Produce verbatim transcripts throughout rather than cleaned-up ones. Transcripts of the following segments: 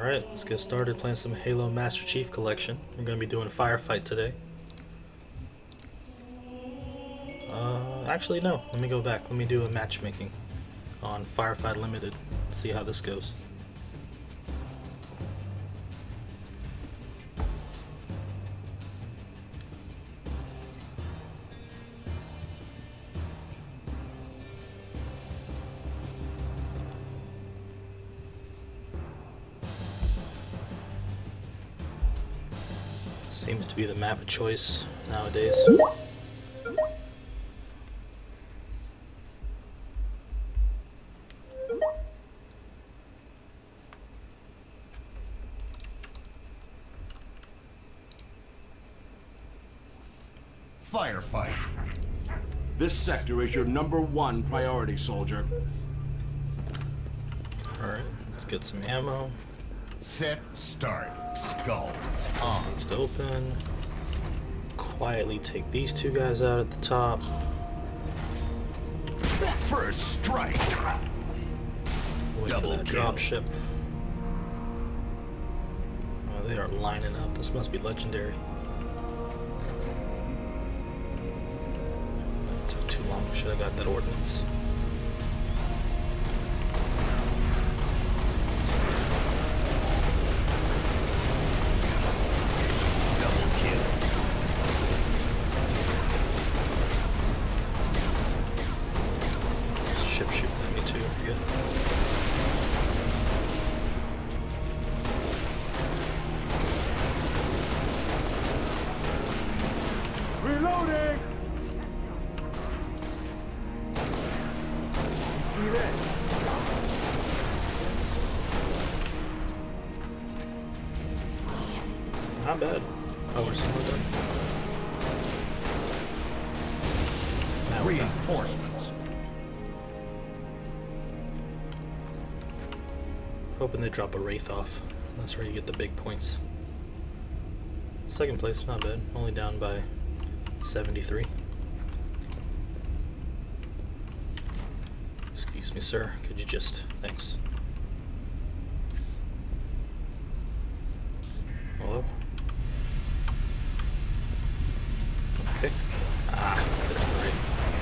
Alright, let's get started playing some Halo Master Chief Collection. We're going to be doing FireFight today. Uh, actually no, let me go back. Let me do a matchmaking on FireFight Limited. See how this goes. Seems to be the map of choice nowadays. Firefight. This sector is your number one priority, soldier. Alright, let's get some ammo. Set, start, skull, on. Next open. Quietly take these two guys out at the top. First strike. Wait Double for that kill. drop ship. Oh, they are lining up. This must be legendary. That took too long. Should have got that ordnance. Ship shooting at me too, I forget. Reloading! See that? Not bad. Oh, we're still done. Now we're done. Reinforcements. Hoping they drop a Wraith off. That's where you get the big points. Second place, not bad. Only down by seventy-three. Excuse me, sir. Could you just... Thanks. Hello? Okay. Ah, did it right.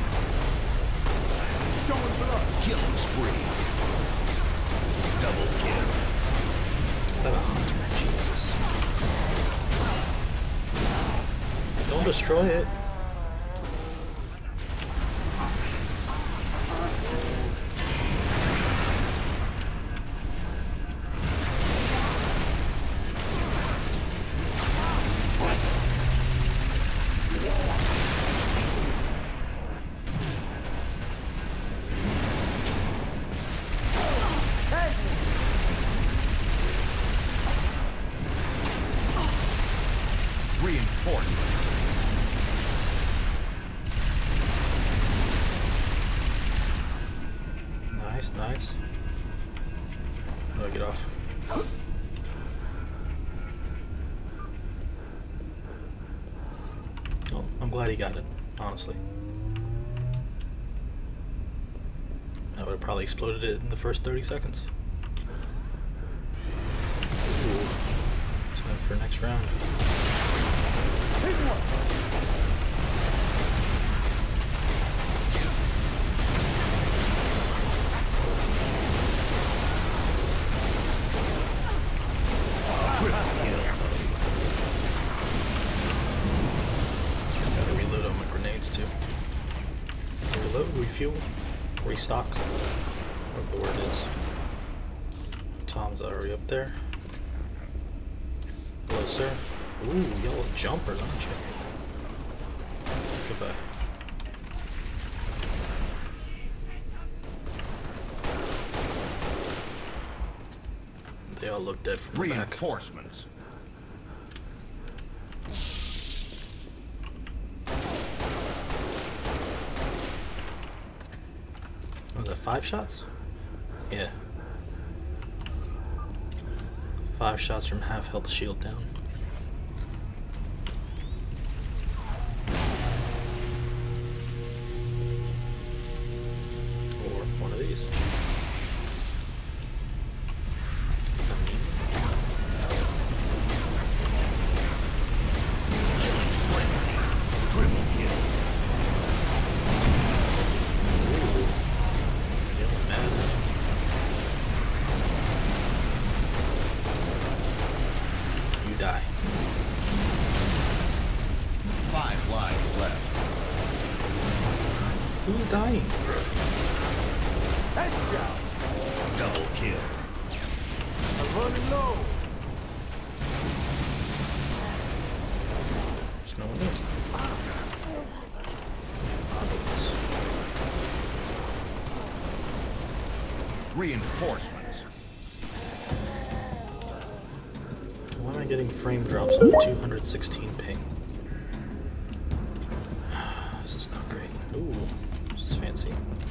Showing blood. Killing spree. Double kill. Is that a hunter? Jesus. Don't destroy it. Reinforcements. Nice, nice. How do I get off? Oh, I'm glad he got it, honestly. I would have probably exploded it in the first thirty seconds. Ooh. Time for next round. Hit one. Gotta reload on my grenades too. Reload, refuel, restock, whatever the word is. Tom's already up there. Hello, sir. Ooh, yellow jumpers, aren't you? Goodbye. They all look dead from the back. Reinforcements. Was that five shots? Yeah. Five shots from half health shield down. Or one of these. dying. Headshot. Double kill. I'm running low. There's no one there. Reinforcements. Why am I getting frame drops on two hundred sixteen ping? This is not great. Ooh, this is fancy.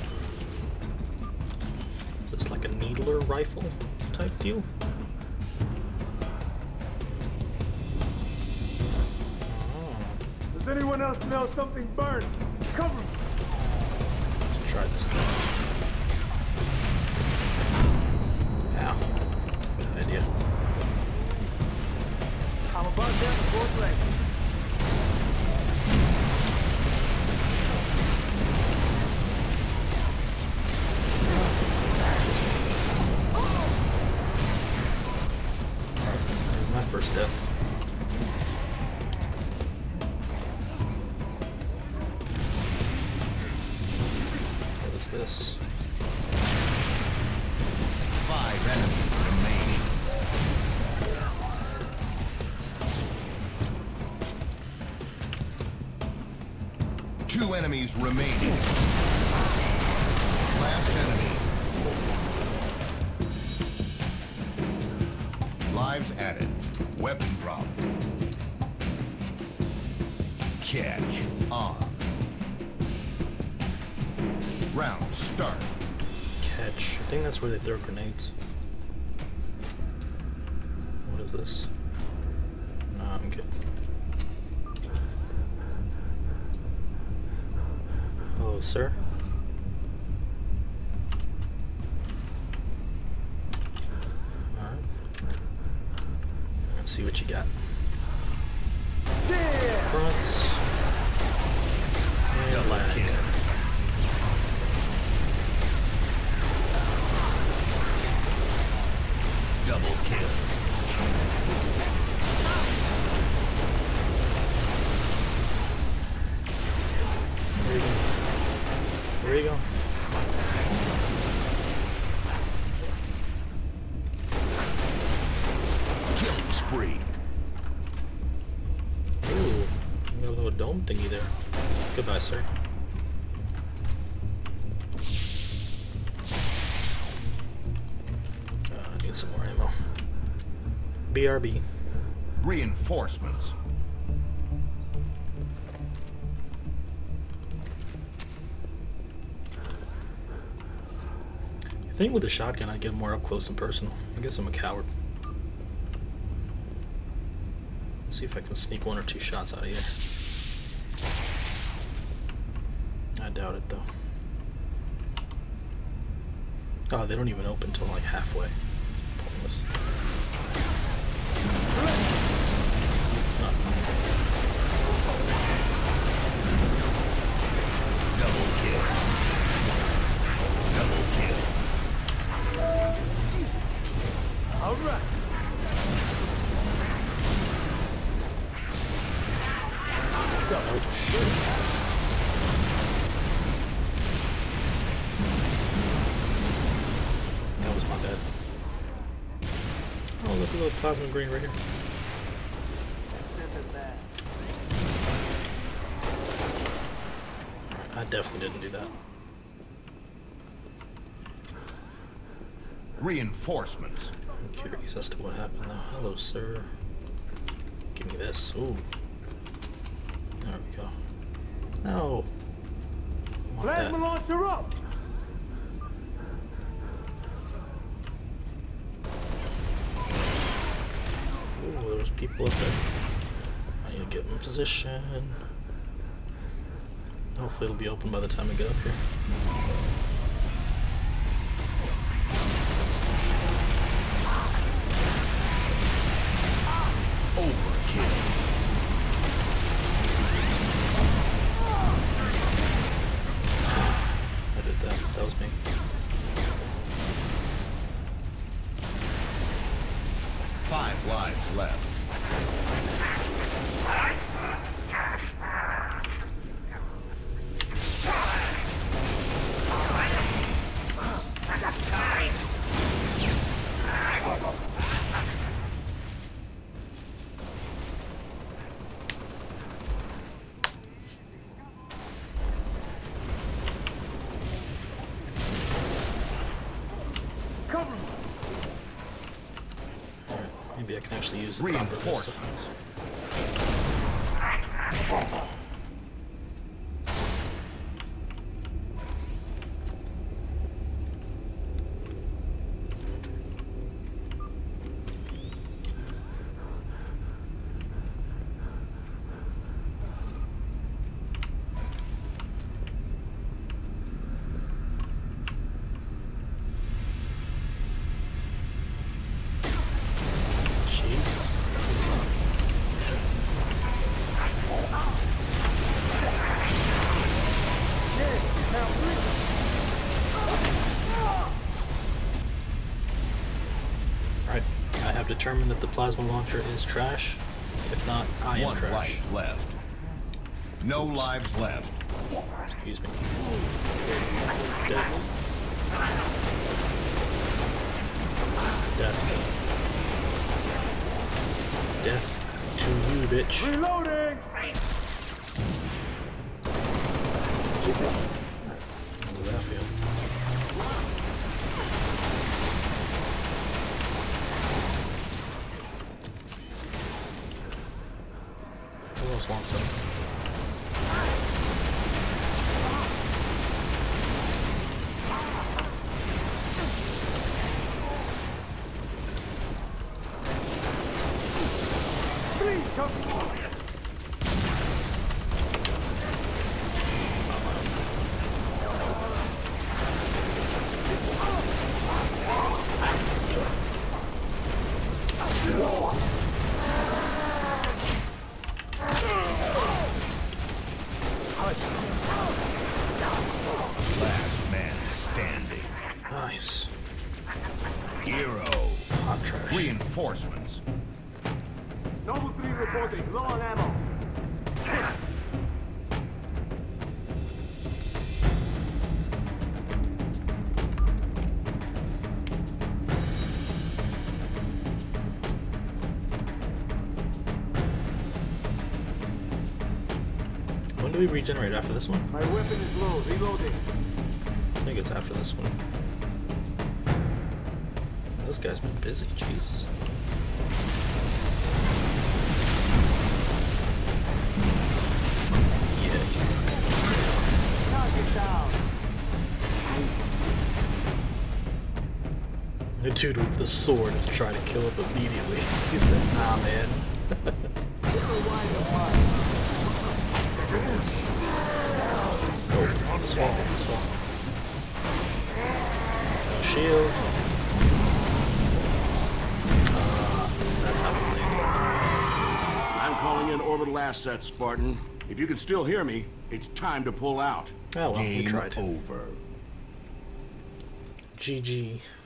Is this like a needler rifle type deal? Does anyone else smell something burnt? Cover me. Let's try this thing. Ow. Good idea. I'm about down the fourth leg. There's my first death. What is this? Five enemies remaining. Two enemies remaining. Last enemy. Lives added. Weapon drop. Catch on. Round start. Catch. I think that's where they throw grenades. What is this? No, I'm good. Hello, sir. Alright. Let's see what you got. Fronts. And lag. Double kill. There you go. There you go. Killing spree. Ooh, you got a little dome thingy there. Goodbye, sir. Uh, I need some more ammo. B R B. Reinforcements. I think with a shotgun I'd get more up close and personal. I guess I'm a coward. Let's see if I can sneak one or two shots out of here. I doubt it though. Oh, they don't even open till like halfway. It's pointless. Oh. Double kill. Double kill. All right. Let's go. Oh shit. That was my bad. Oh, look at the little plasma green right here. I definitely didn't do that. Reinforcements. I'm curious as to what happened though. Hello, sir. Give me this. Ooh. There we go. No. I want Plasma that. launcher up. Ooh, there's people up there. I need to get in position. Hopefully it'll be open by the time I get up here. Overkill. I did that. That was me. Five lives left. Maybe I can actually use the proper vista. Reinforcements. Determined that the plasma launcher is trash. If not, I am One trash. life left. No Oops. lives left. Excuse me. Death. Death. Death to you, bitch. Reloading! How does that feel? Who else wants some? Please come. Last man standing. Nice. Hero. Hot trash. Reinforcements. Noble three reporting. Low on ammo. When do we regenerate? After this one? My weapon is low. Reloading. I think it's after this one. This guy's been busy, Jesus. Yeah, he's not gonna Target down. The dude with the sword is trying to kill him immediately. He said, nah, man. Oh, on this wall, on this wall. No shield. Uh, that's how we play. I'm calling in orbital assets, Spartan. If you can still hear me, it's time to pull out. Oh well, we Game tried. over. G G.